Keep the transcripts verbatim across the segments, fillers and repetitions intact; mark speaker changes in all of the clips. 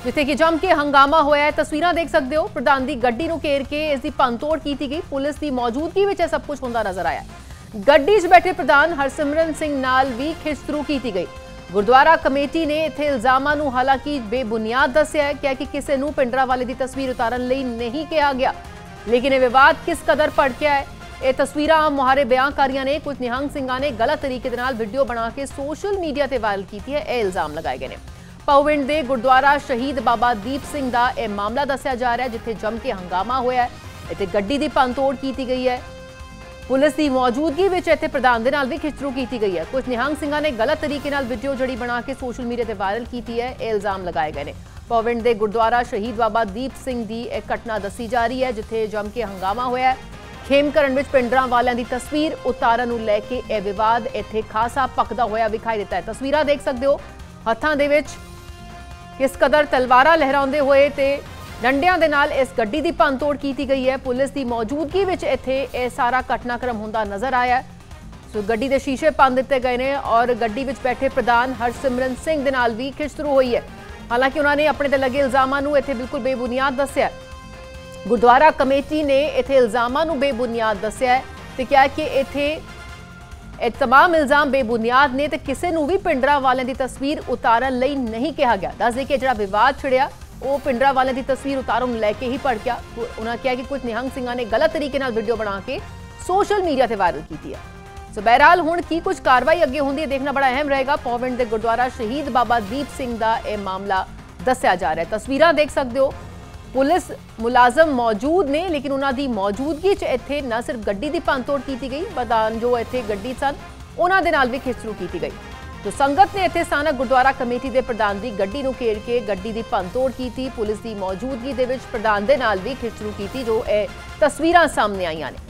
Speaker 1: जिथे कि जम के हंगामा होया है। तस्वीरां देख सकते हो, प्रधान की गड्डी नूं घेर के इसकी भंनतोड़ की गई। पुलिस की मौजूदगी विच सब कुछ होंदा नजर आया। गड्डी च बैठे प्रधान हरसिमरन सिंह नाल भी खिचतरू की गई। गुरुद्वारा कमेटी ने इत्थे इल्जामां नूं हालांकि बेबुनियाद दस्सिया है, क्या कि किसी नूं पिंडरावाले की तस्वीर उतारन लई नहीं कहा गया। लेकिन यह विवाद किस कदर भड़किया है, ये तस्वीरां मुहारे बयानकारियों ने कुछ निहंग सिंघां ने गलत तरीके दे नाल वीडियो बना के सोशल मीडिया ते वायरल की है। यह इल्जाम लगाए गए हैं। पौविंड के गुरुद्वारा शहीद बाबा दीप सिंह का यह मामला दस्सिया जा रहा है, जिथे जम के हंगामा होया है। इत्थे गड्डी की भंनतोड़ की गई है। पुलिस की मौजूदगी में इत्थे प्रधान दे नाल भी खिचतरू की गई है। कुछ निहंग सिंघां ने गलत तरीके नाल वीडियो जड़ी बना के सोशल मीडिया ते वायरल की है। यह इल्जाम लगाए गए हैं। पौविंड के गुरुद्वारा शहीद बाबा दीप सिंह की एक घटना दसी जा रही है, जिथे जम के हंगामा होया है। खेमकरण में पिंडरां वालियां दी तस्वीर उतारन नूं लैके यह विवाद इत्थे खासा पकदा होया विखाई दिता है। तस्वीरां देख सकते हो, हत्थां दे विच किस कदर तलवारां लहराउंदे होए ते डंडियां दे नाल इस गड्डी की भंनतोड़ की गई है। पुलिस की मौजूदगी विच इत्थे यह सारा घटनाक्रम होंदा नजर आया। सो गड्डी के शीशे भंन दिते गए हैं और गड्डी विच बैठे प्रधान हरसिमरन सिंह दे नाल भी खिचतरू हुई है। हालांकि उन्होंने अपने ते लगे इल्जामां नूं इत्थे बिल्कुल बेबुनियाद दस्सिया। गुरुद्वारा कमेटी ने इत्थे इल्जामां नूं बेबुनियाद दस्सिया है ते क्या कि इत्थे ਇਹ तमाम इल्जाम बेबुनियाद ने तो किसी नूं भी पिंडरा वालियां दी तस्वीर उतारन लई नहीं कहा गया। दस दे कि जिहड़ा विवाद छिड़िया वो पिंडरा वालियां दी तस्वीर उतारन लैके ही भड़किया। उन्होंने कहा कि कुछ निहंग सिंघां ने गलत तरीके नाल वीडियो बना के सोशल मीडिया ते वायरल की है। सो बहरहाल हुण की कुछ कार्रवाई अगे होंदी है देखना बड़ा अहम रहेगा। पौविंड के गुरुद्वारा शहीद बाबा दीप सिंह का यह मामला दस्सिया जा रहा है। तस्वीरां देख सकते हो, पुलिस मुलाजम मौजूद ने, लेकिन उन्होंने मौजूदगी च इत्थे न सिर्फ गड्डी की भंनतोड़ की गई, प्रधान जो इत्थे गड्डी सन उन्हां दे नाल भी खिचतरू की गई। तो संगत ने इत्थे स्थानक गुरुद्वारा कमेटी के प्रधान की गड्डी नूं घेर के गड्डी की भंनतोड़ की। पुलिस की मौजूदगी दे विच प्रधान दे नाल भी खिचतरू की, जो ए तस्वीरां सामने आईयां ने।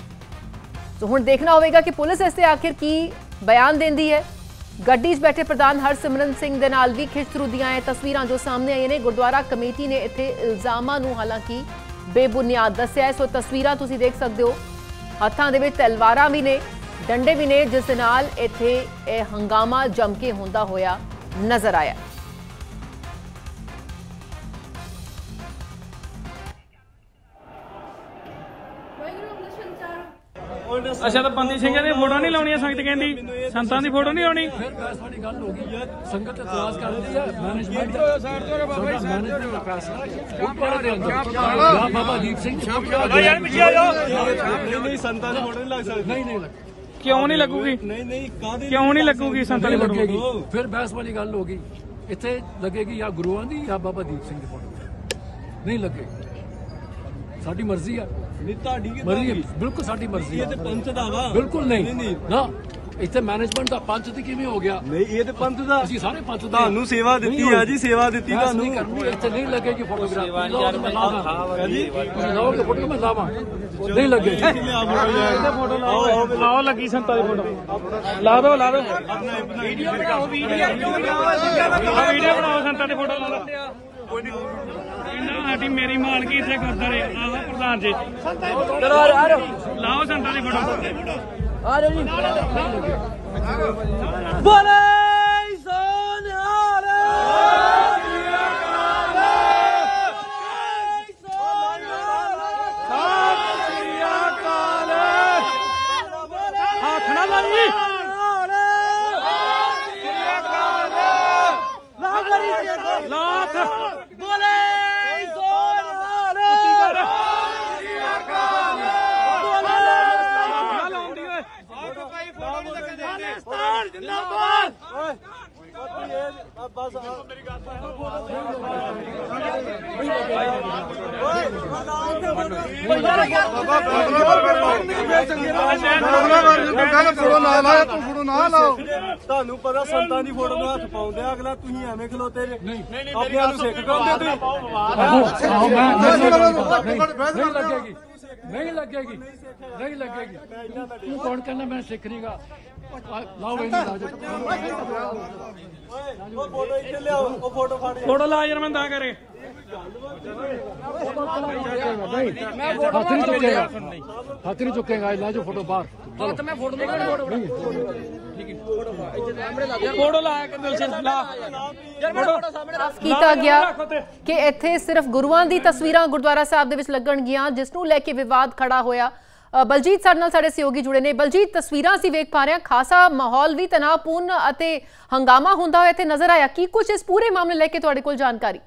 Speaker 1: तो हुण देखना होगा कि पुलिस इससे आखिर की बयान देंदी है। गड्डी च बैठे प्रधान हरसिमरन सिंह दे नाल भी खिचतरू दियां ये तस्वीरां जो सामने आई ने। गुरुद्वारा कमेटी ने इत्थे इल्जामां नूं हालांकि बेबुनियाद दस्सिया है। सो तस्वीरां तुसीं देख सकते हो, हत्थां दे विच तलवारां भी ने, डंडे भी ने, जिस नाल इत्थे यह हंगामा जम के होंदा होया नजर आया।
Speaker 2: अच्छा, तो बंदी सिंह दी फोटो नहीं लाउणी, संगत कहंदी संतां दी फोटो नहीं लाउणी।
Speaker 3: फिर बहस वाली गल हो गई है, संगत इतराज कर रही है, मैनेजमेंट मैनेजमेंट का फैसला ऊपर दे अंदर या बाबा दीप सिंह यार पीछे आ जाओ।
Speaker 4: नहीं नहीं संतां दी फोटो नहीं लग सकदी।
Speaker 3: नहीं नहीं लग
Speaker 2: क्यों नहीं लगूगी?
Speaker 4: नहीं नहीं कादी
Speaker 2: क्यों नहीं लगूगी संतां दी
Speaker 3: लगेगी।
Speaker 2: फोटो?
Speaker 3: फिर बहस वाली गल हो गई, इत्थे लगेगी या गुरुआं दी या बाबा दीप सिंह दी फोटो, नहीं लगेगी। साडी मर्जी है,
Speaker 4: नहीं ਤੁਹਾਡੀ ਕੀ
Speaker 3: मर्जी है, बिल्कुल साडी मर्जी
Speaker 4: ਇਹ
Speaker 3: है।
Speaker 4: ਤੇ ਪੰਚ ਦਾ ਵਾ।
Speaker 3: बिल्कुल नहीं
Speaker 4: नहीं
Speaker 3: ना, ਇੱਥੇ ਮੈਨੇਜਮੈਂਟ ਦਾ ਪੰਚ ਤੇ ਕਿਵੇਂ ਹੋ ਗਿਆ?
Speaker 4: ਨਹੀਂ ਇਹ ਤੇ ਪੰਚ ਦਾ।
Speaker 3: ਅਸੀਂ ਸਾਰੇ ਪੰਚ ਦੇ
Speaker 4: ਤੁਹਾਨੂੰ ਸੇਵਾ ਦਿੱਤੀ ਆ ਜੀ, ਸੇਵਾ ਦਿੱਤੀ ਤੁਹਾਨੂੰ।
Speaker 3: ਕਰਨੀ ਇੱਥੇ ਨਹੀਂ ਲੱਗੇਗੀ ਫੋਟੋਗ੍ਰਾਫ। ਹਾਂਜੀ ਤੁਸੀਂ ਲਾਓਗੇ ਫੋਟੋ, ਮੈਂ ਲਾਵਾਂ, ਨਹੀਂ ਲੱਗੇਗੀ।
Speaker 2: ਆਓ ਲੱਗੀ ਸੰਤਾਂ ਦੀ ਫੋਟੋ, ਲਾ ਦੋ ਲਾ ਦੋ। ਵੀਡੀਓ ਬਣਾਓ, ਵੀਡੀਓ ਵੀਡੀਓ ਬਣਾਓ, ਸੰਤਾਂ ਦੀ ਫੋਟੋ ਲਾ ਲਓ। ਸਾਡੀ ਮੇਰੀ ਮਾਲਕੀ ਇੱਥੇ ਗੁਰਦਾਰੇ ਆਹ ਪ੍ਰਧਾਨ ਜੀ ਲਾਓ ਸੰਤਾਂ ਦੀ ਫੋਟੋ।
Speaker 5: ਆ ਜਾਓ ਜੀ। ਬੋਲੇ ਸੋਨਿਹਾਲ
Speaker 2: ਹੱਥ ਨਾ ਲਾਈ। ਲਾਖ
Speaker 5: ਬੋਲੇ ਸੋਨਿਹਾਲ ਪਾਕਿਸਤਾਨ ਜਿੰਦਾਬਾਦ।
Speaker 4: ਬਸ ਮੇਰੀ ਗੱਲ ਤੁਹਾਨੂੰ ਪਤਾ ਸੰਤਾਂ ਦੀ ਫੋਟੋ ਨੂੰ ਹੱਥ ਪਾਉਂਦੇ ਆ, ਅਗਲਾ ਤੁਸੀਂ ਐਵੇਂ ਖਲੋਤੇ ਜੇ ਆਪਣਿਆਂ ਨੂੰ ਸਿੱਖ ਕਹਿੰਦੇ
Speaker 3: नहीं लगेगी, नहीं लगेगी, नहीं लगेगी। तू कौन कहना मैं सिख नहीं गा? लाओ भाई
Speaker 4: ਉਹ ਫੋਟੋ ਇੱਥੇ ਲਿਆਓ, ਉਹ ਫੋਟੋ ਫੜ
Speaker 2: ਫੋਟੋ ਲਾ ਯਾਰ, ਮੈਂ ਤਾਂ ਕਰੇ
Speaker 3: ਹੱਥ ਨਹੀਂ ਚੁੱਕੇਗਾ ਹੱਥ ਨਹੀਂ ਚੁੱਕੇਗਾ ਲੈ ਜੋ ਫੋਟੋ ਬਾਹਰ
Speaker 5: ਹੱਥ ਮੈਂ ਫੋਟੋ ਨਹੀਂ
Speaker 2: ਫੋਟੋ ਲਾਇਆ ਕਿ ਦਿਲ ਸੇ ਲਾ
Speaker 5: ਯਾਰ ਮੇਰਾ ਫੋਟੋ ਸਾਹਮਣੇ ਰੱਖ
Speaker 1: ਕੀਤਾ ਗਿਆ ਕਿ ਇੱਥੇ ਸਿਰਫ ਗੁਰੂਆਂ ਦੀ ਤਸਵੀਰਾਂ ਗੁਰਦੁਆਰਾ ਸਾਹਿਬ ਦੇ ਵਿੱਚ ਲੱਗਣਗੀਆਂ, ਜਿਸ ਨੂੰ ਲੈ ਕੇ ਵਿਵਾਦ ਖੜਾ ਹੋਇਆ। ਬਲਜੀਤ ਸਾਡੇ ਨਾਲ ਸਾਡੇ ਸਹਿਯੋਗੀ ਜੁੜੇ ਨੇ। ਬਲਜੀਤ, ਤਸਵੀਰਾਂ ਅਸੀਂ ਵੇਖ ਪਾ ਰਹੇ ਹਾਂ, ਖਾਸਾ ਮਾਹੌਲ ਵੀ ਤਣਾਅਪੂਰਨ ਅਤੇ ਹੰਗਾਮਾ ਹੁੰਦਾ ਹੋਇਆ ਇੱਥੇ ਨਜ਼ਰ ਆਇਆ। ਕੀ ਕੁਝ ਇਸ ਪੂਰੇ ਮਾਮਲੇ ਲੈ ਕੇ ਤੁਹਾਡੇ ਕੋਲ ਜਾਣਕਾਰੀ?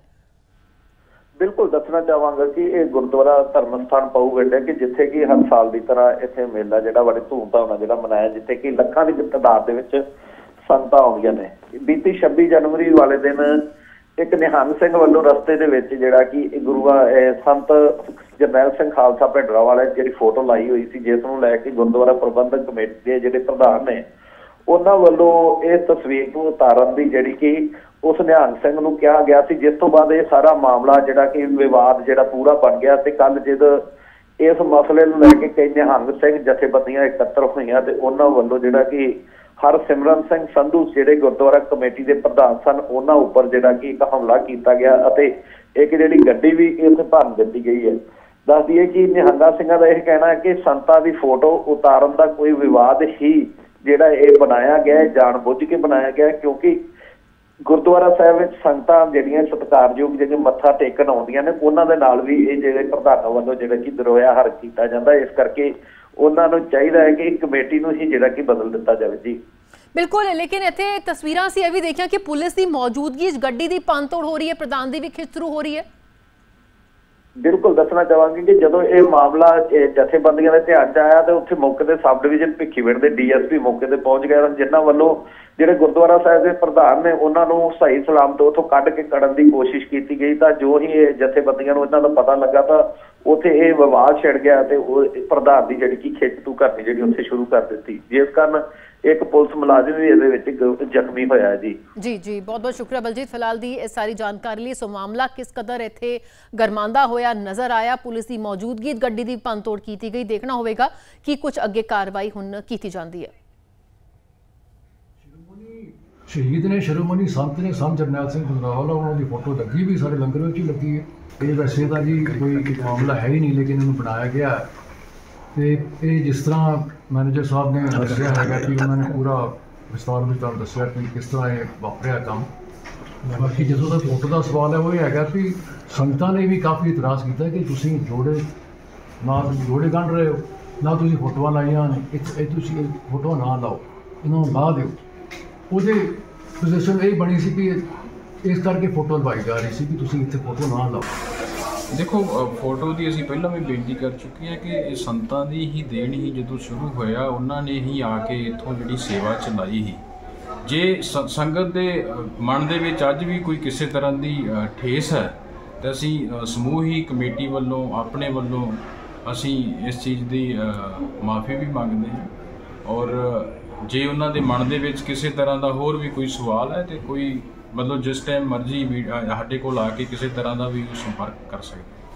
Speaker 6: ਬਿਲਕੁਲ ਦੱਸਣਾ ਚਾਹਾਂਗਾ ਕਿ ਇਹ ਗੁਰਦੁਆਰਾ ਧਰਮ ਸਥਾਨ ਪਾਊ ਗੱਡੇ ਕਿ ਜਿੱਥੇ ਕਿ ਹਰ ਸਾਲ ਦੀ ਤਰ੍ਹਾਂ ਇੱਥੇ ਮੇਲਾ ਜਿਹੜਾ ਬੜੇ ਧੂਮਧਾਮ ਨਾਲ ਜਿਹੜਾ ਮਨਾਇਆ, ਜਿੱਥੇ ਕਿ ਲੱਖਾਂ ਦੀ ਤਾਦਾਦ ਦੇ ਵਿੱਚ ਸੰਗਤਾਂ ਆਉਂਦੀਆਂ ਨੇ। ਬੀਤੀ ਛੱਬੀ ਜਨਵਰੀ ਵਾਲੇ ਦਿਨ ਇੱਕ ਨਿਹੰਗ ਸਿੰਘ ਵੱਲੋਂ ਰਸਤੇ ਦੇ ਵਿੱਚ ਜਿਹੜਾ ਕਿ ਗੁਰੂਆ ਸੰਤ ਜਰਨੈਲ ਸਿੰਘ ਖਾਲਸਾ ਭਿੰਡਰਾਂ ਵਾਲੇ ਜਿਹੜੀ ਫੋਟੋ ਲਾਈ ਹੋਈ ਸੀ, ਜਿਸ ਨੂੰ ਲੈ ਕੇ ਗੁਰਦੁਆਰਾ ਪ੍ਰਬੰਧਕ ਕਮੇਟੀ ਦੇ ਜਿਹੜੇ ਪ੍ਰਧਾਨ ਨੇ ਉਹਨਾਂ ਵੱਲੋਂ ਇਹ ਤਸਵੀਰ ਨੂੰ ਉਤਾਰਨ ਦੀ ਜਿਹੜੀ ਕਿ ਉਸ ਨਿਹੰਗ ਸਿੰਘ ਨੂੰ ਕਿਹਾ ਗਿਆ ਸੀ, ਜਿਸ ਤੋਂ ਬਾਅਦ ਇਹ ਸਾਰਾ ਮਾਮਲਾ ਜਿਹੜਾ ਕਿ ਵਿਵਾਦ ਜਿਹੜਾ ਪੂਰਾ ਬਣ ਗਿਆ। ਤੇ ਕੱਲ ਜਦ ਇਸ ਮਸਲੇ ਨੂੰ ਲੈ ਕੇ ਕਈ ਨਿਹੰਗ ਸਿੰਘ ਜਥੇਬੰਦੀਆਂ ਇਕੱਤਰ ਹੋਈਆਂ ਤੇ ਉਹਨਾਂ ਵੱਲੋਂ ਜਿਹੜਾ ਕਿ ਹਰਸਿਮਰਨ ਸਿੰਘ ਸੰਧੂ ਜਿਹੜੇ ਗੁਰਦੁਆਰਾ ਕਮੇਟੀ ਦੇ ਪ੍ਰਧਾਨ ਸਨ, ਉਹਨਾਂ ਉੱਪਰ ਜਿਹੜਾ ਕਿ ਇੱਕ ਹਮਲਾ ਕੀਤਾ ਗਿਆ ਅਤੇ ਇੱਕ ਜਿਹੜੀ ਗੱਡੀ ਵੀ ਇੱਥੇ ਭੰਨ ਦਿੱਤੀ ਗਈ ਹੈ। ਦੱਸ ਦਈਏ ਕਿ ਨਿਹੰਗਾ ਸਿੰਘਾਂ ਦਾ ਇਹ ਕਹਿਣਾ ਹੈ ਕਿ ਸੰਤਾਂ ਦੀ ਫੋਟੋ ਉਤਾਰਨ ਦਾ ਕੋਈ ਵਿਵਾਦ ਹੀ ਜਿਹੜਾ ਇਹ ਬਣਾਇਆ ਗਿਆ, ਜਾਣ ਬੁੱਝ ਕੇ ਬਣਾਇਆ ਗਿਆ, ਕਿਉਂਕਿ ਗੁਰਦੁਆਰਾ ਸਾਹਿਬ ਵਿੱਚ ਸੰਗਤਾਂ ਜਿਹੜੀਆਂ ਸਤਿਕਾਰਯੋਗ ਜਿਹੜੀਆਂ ਮੱਥਾ ਟੇਕਣ ਆਉਂਦੀਆਂ ਨੇ, ਉਹਨਾਂ ਦੇ ਨਾਲ ਵੀ ਇਹ ਜਿਹੜੇ ਪ੍ਰਧਾਨਾਂ ਵੱਲੋਂ ਜਿਹੜਾ ਕਿ ਦਰੋਇਆ ਹਰ ਕੀਤਾ ਜਾਂਦਾ। ਇਸ ਕਰਕੇ ਉਹਨਾਂ ਨੂੰ ਚਾਹੀਦਾ ਹੈ ਕਿ ਕਮੇਟੀ ਨੂੰ ਹੀ ਜਿਹੜਾ ਕਿ ਬਦਲ ਦਿੱਤਾ ਜਾਵੇ। ਜੀ
Speaker 1: ਬਿਲਕੁਲ, ਲੇਕਿਨ ਇੱਥੇ ਤਸਵੀਰਾਂ ਅਸੀਂ ਇਹ ਵੀ ਦੇਖਿਆ ਕਿ ਪੁਲਿਸ ਦੀ ਮੌਜੂਦਗੀ, ਗੱਡੀ ਦੀ ਭੰਨਤੋੜ ਹੋ ਰਹੀ ਹੈ, ਪ੍ਰਧਾਨ ਦੀ ਵੀ ਖਿੱਚਤਰੂ ਹੋ ਰਹੀ ਹੈ।
Speaker 6: ਬਿਲਕੁਲ ਦੱਸਣਾ ਚਾਹਾਂਗੇ ਕਿ ਜਦੋਂ ਇਹ ਮਾਮਲਾ ਜਥੇਬੰਦੀਆਂ ਦੇ ਧਿਆਨ 'ਚ ਆਇਆ ਤੇ ਉੱਥੇ ਮੌਕੇ ਤੇ ਸਬ ਡਿਵੀਜ਼ਨ ਭਿੱਖੀਵਿੰਡ ਦੇ ਡੀ ਐਸ ਪੀ ਮੌਕੇ ਤੇ ਪਹੁੰਚ ਗਏ, ਜਿਨ੍ਹਾਂ ਵੱਲੋਂ ਜਿਹੜੇ ਗੁਰਦੁਆਰਾ ਸਾਹਿਬ ਦੇ ਪ੍ਰਧਾਨ ਨੇ ਉਹਨਾਂ ਨੂੰ ਸਹੀ ਸਲਾਮਤ ਉੱਥੋਂ ਕੱਢ ਕੇ ਕੱਢਣ ਦੀ ਕੋਸ਼ਿਸ਼ ਕੀਤੀ ਗਈ। ਤਾਂ ਜੋ ਹੀ ਇਹ ਜਥੇਬੰਦੀਆਂ ਨੂੰ ਇਹਨਾਂ ਦਾ ਪਤਾ ਲੱਗਾ ਤਾਂ ਉੱਥੇ ਇਹ ਵਿਵਾਦ ਛਿੜ ਗਿਆ ਤੇ ਉਹ ਪ੍ਰਧਾਨ ਦੀ ਜਿਹੜੀ ਕਿ ਖਿੱਚ ਤੂ ਕਰਨੀ ਜਿਹੜੀ ਉੱਥੇ ਸ਼ੁਰੂ ਕਰ ਦਿੱਤੀ, ਜਿਸ ਕਾਰਨ ਇੱਕ ਪੁਲਿਸ ਮੁਲਾਜ਼ਮ ਵੀ ਇਹਦੇ ਵਿੱਚ ਜ਼ਖਮੀ ਹੋਇਆ। ਜੀ
Speaker 1: ਜੀ ਜੀ ਬਹੁਤ ਬਹੁਤ ਸ਼ੁਕਰੀਆ ਬਲਜੀਤ ਫਿਲਹਾਲ ਦੀ ਇਸ ਸਾਰੀ ਜਾਣਕਾਰੀ ਲਈ। ਸੋ ਮਾਮਲਾ ਕਿਸ ਕਦਰ ਇੱਥੇ ਗਰਮਾਂਦਾ ਹੋਇਆ ਨਜ਼ਰ ਆਇਆ, ਪੁਲਿਸ ਦੀ ਮੌਜੂਦਗੀ, ਗੱਡੀ ਦੀ ਭੰਨਤੋੜ ਕੀਤੀ ਗਈ। ਦੇਖਣਾ ਹੋਵੇਗਾ ਕਿ ਕੁਝ ਅੱਗੇ ਕਾਰਵਾਈ ਹੁਣ ਕੀਤੀ ਜਾਂਦੀ ਹੈ।
Speaker 3: ਸ਼ਹੀਦ ਨੇ ਸ਼ਰੋਮਣੀ ਸੰਤ ਨੇ ਸੰਤ ਜਰਨੈਲ ਸਿੰਘ ਭਿੰਡਰਾਂਵਾਲਾ, ਉਹਨਾਂ ਦੀ ਫੋਟੋ ਲੱਗੀ ਵੀ ਸਾਡੇ ਲੰਗਰ ਵਿੱਚ ਹੀ ਲੱਗੀ ਹੈ। ਇਹ ਵੈਸੇ ਤਾਂ ਜੀ ਕੋਈ ਮਾਮਲਾ ਹੈ ਹੀ ਨਹੀਂ, ਲੇਕਿਨ ਇਹਨੂੰ ਬਣਾਇਆ ਗਿਆ ਤੇ ਇਹ ਜਿਸ ਤਰ੍ਹਾਂ ਮੈਨੇਜਰ ਸਾਹਿਬ ਨੇ ਦੱਸਿਆ ਹੈਗਾ ਕਿ ਉਹਨਾਂ ਨੇ ਪੂਰਾ ਵਿਸਤਾਰ ਵਿੱਚ ਤੁਹਾਨੂੰ ਦੱਸਿਆ ਕਿ ਕਿਸ ਤਰ੍ਹਾਂ ਇਹ ਵਾਪਰਿਆ ਕੰਮ। ਬਾਕੀ ਜਦੋਂ ਦਾ ਫੋਟੋ ਦਾ ਸਵਾਲ ਹੈ ਉਹ ਇਹ ਹੈਗਾ ਕਿ ਸੰਗਤਾਂ ਨੇ ਵੀ ਕਾਫੀ ਇਤਰਾਜ਼ ਕੀਤਾ ਕਿ ਤੁਸੀਂ ਜੋੜੇ ਨਾ ਜੋੜੇ ਗੰਢ ਰਹੇ ਹੋ, ਨਾ ਤੁਸੀਂ ਫੋਟੋਆਂ ਲਾਈਆਂ ਨੇ, ਇਹ ਤੁਸੀਂ ਫੋਟੋ ਨਾ ਲਾਓ, ਇਹਨਾਂ ਨੂੰ ਲਾ ਦਿਓ। ਉਹਦੇ ਪੋਜੀਸ਼ਨ ਇਹ ਬਣੀ ਸੀ ਕਿ ਇਸ ਕਰਕੇ ਫੋਟੋ ਲਵਾਈ ਜਾ ਰਹੀ ਸੀ ਕਿ ਤੁਸੀਂ ਇੱਥੇ ਫੋਟੋ ਨਾ ਲਾਓ।
Speaker 7: ਦੇਖੋ ਫੋਟੋ ਦੀ ਅਸੀਂ ਪਹਿਲਾਂ ਵੀ ਬੇਨਤੀ ਕਰ ਚੁੱਕੇ ਹਾਂ ਕਿ ਇਹ ਸੰਤਾਂ ਦੀ ਹੀ ਦੇਣ ਹੀ ਜਦੋਂ ਸ਼ੁਰੂ ਹੋਇਆ, ਉਹਨਾਂ ਨੇ ਹੀ ਆ ਕੇ ਇੱਥੋਂ ਜਿਹੜੀ ਸੇਵਾ ਚਲਾਈ ਸੀ। ਜੇ ਸੰਗਤ ਦੇ ਮਨ ਦੇ ਵਿੱਚ ਅੱਜ ਵੀ ਕੋਈ ਕਿਸੇ ਤਰ੍ਹਾਂ ਦੀ ਠੇਸ ਹੈ ਤਾਂ ਅਸੀਂ ਸਮੂਹ ਹੀ ਕਮੇਟੀ ਵੱਲੋਂ ਆਪਣੇ ਵੱਲੋਂ ਅਸੀਂ ਇਸ ਚੀਜ਼ ਦੀ ਮਾਫੀ ਵੀ ਮੰਗਦੇ ਹਾਂ। ਔਰ ਜੇ ਉਹਨਾਂ ਦੇ ਮਨ ਦੇ ਵਿੱਚ ਕਿਸੇ ਤਰ੍ਹਾਂ ਦਾ ਹੋਰ ਵੀ ਕੋਈ ਸਵਾਲ ਹੈ ਤੇ ਕੋਈ ਮਤਲਬ ਜਿਸ ਟਾਈਮ ਮਰਜ਼ੀ ਸਾਡੇ ਕੋਲ ਆ ਕੇ ਕਿਸੇ ਤਰ੍ਹਾਂ ਦਾ ਵੀ ਸੰਪਰਕ ਕਰ ਸਕਦੇ।